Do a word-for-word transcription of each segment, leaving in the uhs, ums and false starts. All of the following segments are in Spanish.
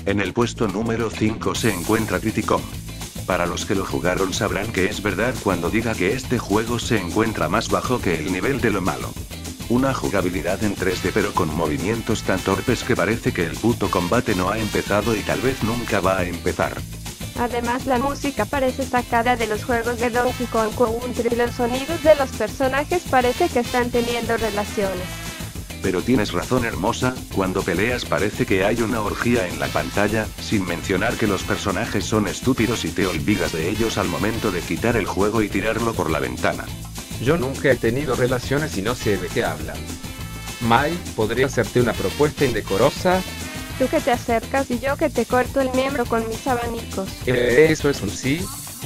En el puesto número cinco se encuentra Criticom. Para los que lo jugaron sabrán que es verdad cuando diga que este juego se encuentra más bajo que el nivel de lo malo. Una jugabilidad en tres D pero con movimientos tan torpes que parece que el puto combate no ha empezado y tal vez nunca va a empezar. Además la música parece sacada de los juegos de Donkey Kong Country y los sonidos de los personajes parece que están teniendo relaciones. Pero tienes razón hermosa, cuando peleas parece que hay una orgía en la pantalla, sin mencionar que los personajes son estúpidos y te olvidas de ellos al momento de quitar el juego y tirarlo por la ventana. Yo nunca he tenido relaciones y no sé de qué hablan. Mai, ¿podría hacerte una propuesta indecorosa? Tú que te acercas y yo que te corto el miembro con mis abanicos. Eh, ¿Eso es un sí?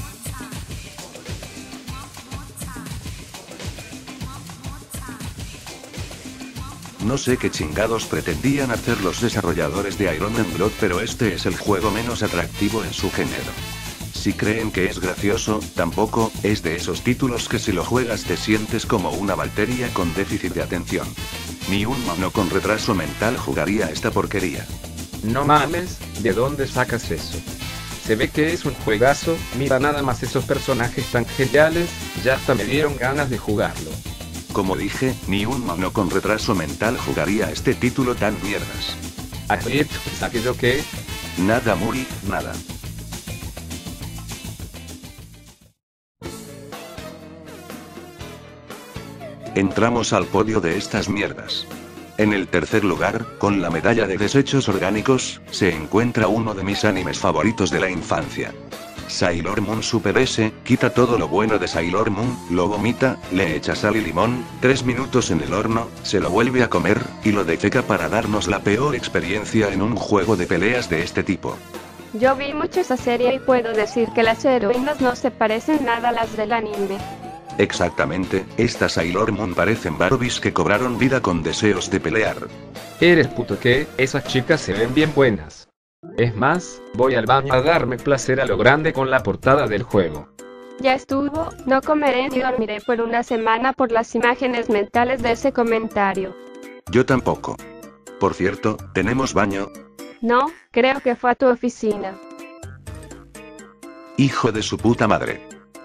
No sé qué chingados pretendían hacer los desarrolladores de Iron Man Blood, pero este es el juego menos atractivo en su género. Si creen que es gracioso, tampoco, es de esos títulos que si lo juegas te sientes como una bacteria con déficit de atención. Ni un mono con retraso mental jugaría esta porquería. No mames, ¿de dónde sacas eso? Se ve que es un juegazo, mira nada más esos personajes tan geniales, ya hasta me dieron ganas de jugarlo. Como dije, ni un mono con retraso mental jugaría este título tan mierdas. Ahí, ¿aquello qué? Nada Muri, nada. Entramos al podio de estas mierdas. En el tercer lugar, con la medalla de desechos orgánicos, se encuentra uno de mis animes favoritos de la infancia. Sailor Moon Super S, quita todo lo bueno de Sailor Moon, lo vomita, le echa sal y limón, tres minutos en el horno, se lo vuelve a comer, y lo defeca para darnos la peor experiencia en un juego de peleas de este tipo. Yo vi mucho esa serie y puedo decir que las heroínas no se parecen nada a las del anime. Exactamente, estas Sailor Moon parecen Barbies que cobraron vida con deseos de pelear. ¿Eres puto qué? Esas chicas se ven bien buenas. Es más, voy al baño a darme placer a lo grande con la portada del juego. Ya estuvo, no comeré ni dormiré por una semana por las imágenes mentales de ese comentario. Yo tampoco. Por cierto, ¿tenemos baño? No, creo que fue a tu oficina. Hijo de su puta madre.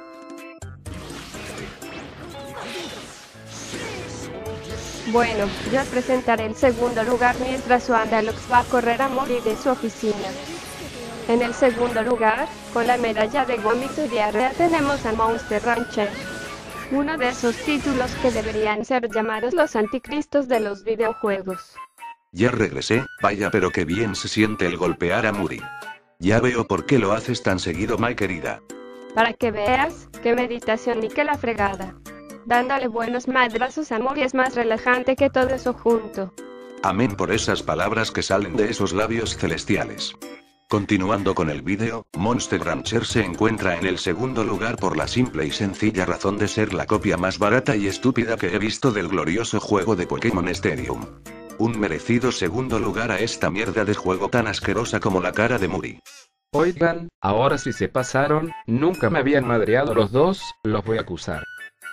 Bueno, yo presentaré el segundo lugar mientras Wandalox va a correr a morir de su oficina. En el segundo lugar, con la medalla de vómito y diarrea tenemos a Monster Rancher. Uno de esos títulos que deberían ser llamados los anticristos de los videojuegos. Ya regresé, vaya pero qué bien se siente el golpear a Muri. Ya veo por qué lo haces tan seguido, Mai querida. Para que veas, qué meditación ni que la fregada. Dándole buenos madrazos a Muri es más relajante que todo eso junto. Amén por esas palabras que salen de esos labios celestiales. Continuando con el vídeo, Monster Rancher se encuentra en el segundo lugar por la simple y sencilla razón de ser la copia más barata y estúpida que he visto del glorioso juego de Pokémon Stadium. Un merecido segundo lugar a esta mierda de juego tan asquerosa como la cara de Muri. Oigan, ahora sí se pasaron, nunca me habían madreado los dos, los voy a acusar.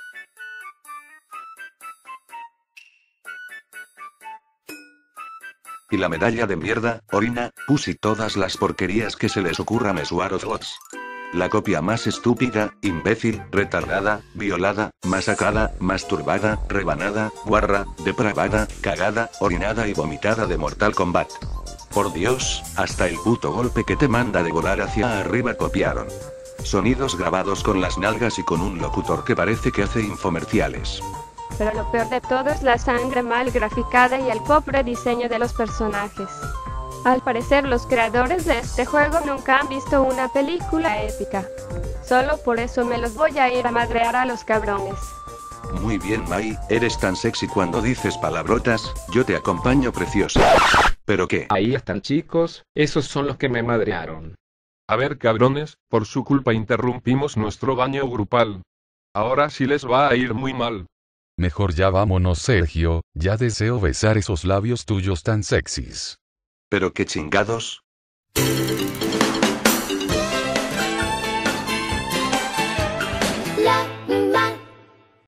Y la medalla de mierda, orina, pus y todas las porquerías que se les ocurra a Swordfox. La copia más estúpida, imbécil, retardada, violada, masacrada, masturbada, rebanada, guarra, depravada, cagada, orinada y vomitada de Mortal Kombat. Por Dios, hasta el puto golpe que te manda de volar hacia arriba copiaron. Sonidos grabados con las nalgas y con un locutor que parece que hace infomerciales. Pero lo peor de todo es la sangre mal graficada y el pobre diseño de los personajes. Al parecer los creadores de este juego nunca han visto una película épica. Solo por eso me los voy a ir a madrear a los cabrones. Muy bien Mai, eres tan sexy cuando dices palabrotas, yo te acompaño preciosa. ¿Pero qué? Ahí están chicos, esos son los que me madrearon. A ver cabrones, por su culpa interrumpimos nuestro baño grupal. Ahora sí les va a ir muy mal. Mejor ya vámonos Sergio, ya deseo besar esos labios tuyos tan sexys. ¿Pero qué chingados?